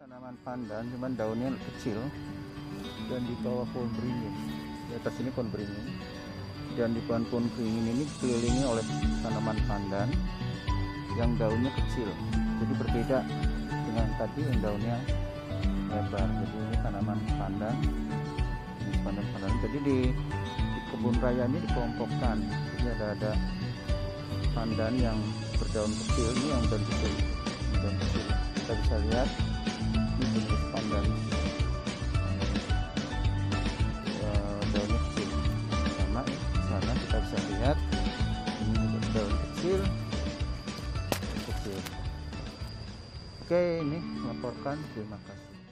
tanaman pandan, cuman daunnya kecil dan di bawah pohon beringin. Di atas ini pohon beringin, dan di pohon beringin ini dikelilingi oleh tanaman pandan yang daunnya kecil. Jadi berbeda dengan tadi yang daunnya lebar. Jadi ini tanaman pandan, ini pandan. Jadi di kebun raya ini dikelompokkan. Jadi ada pandan yang berdaun kecil, ini yang daun kecil. Kita bisa lihat ini jenis pandan daunnya kecil. Sama di sana kita bisa lihat ini juga daun kecil. Oke, ini melaporkan. Terima kasih.